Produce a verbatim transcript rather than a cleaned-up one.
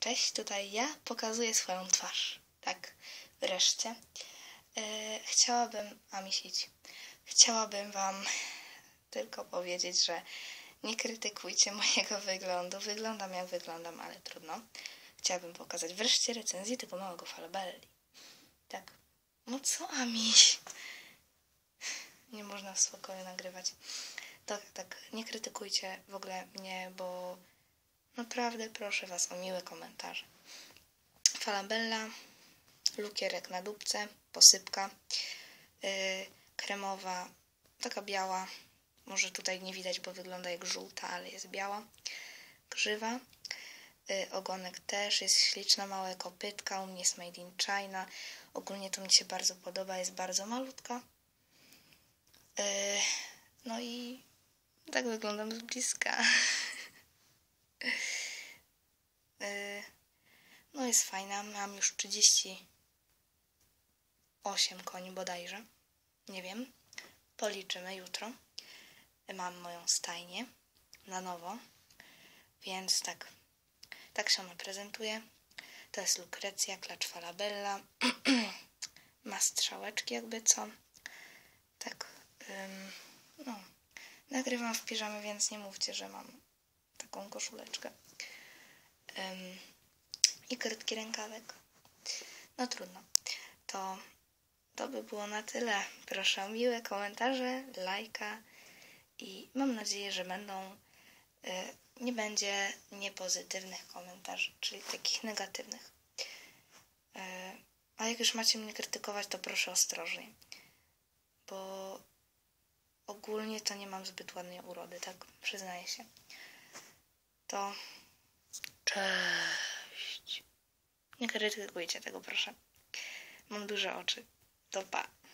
cześć, tutaj ja pokazuję swoją twarz. Tak, wreszcie. Yy, chciałabym, a misić, chciałabym wam tylko powiedzieć, że nie krytykujcie mojego wyglądu. Wyglądam jak wyglądam, ale trudno. Chciałabym pokazać wreszcie recenzję tego małego Falabelli. Tak. No co, Amiś? Nie można w spokoju nagrywać. Tak, tak, nie krytykujcie w ogóle mnie, bo naprawdę proszę was o miłe komentarze. Falabella, lukierek na dupce, posypka, yy, kremowa, taka biała. Może tutaj nie widać, bo wygląda jak żółta, ale jest biała. Grzywa. Yy, ogonek też jest śliczna, małe kopytka. U mnie jest made in China. Ogólnie to mi się bardzo podoba, jest bardzo malutka. Yy, no i tak wyglądam z bliska. yy, no jest fajna. Mam już trzydzieści osiem koni bodajże. Nie wiem. Policzymy jutro. Mam moją stajnię na nowo. Więc tak. Tak się ona prezentuje. To jest Lukrecja, klacz Falabella. Ma strzałeczki jakby co. Tak. Ym, no. Nagrywam w piżamie, więc nie mówcie, że mam taką koszuleczkę. Ym, I krótki rękawek. No trudno. To, to by było na tyle. Proszę o miłe komentarze, lajka i mam nadzieję, że będą y, nie będzie niepozytywnych komentarzy, czyli takich negatywnych. Y, a jak już macie mnie krytykować, to proszę ostrożnie. Bo ogólnie to nie mam zbyt ładnej urody, tak? Przyznaję się. To cześć. Nie krytykujcie tego, proszę. Mam duże oczy. To pa.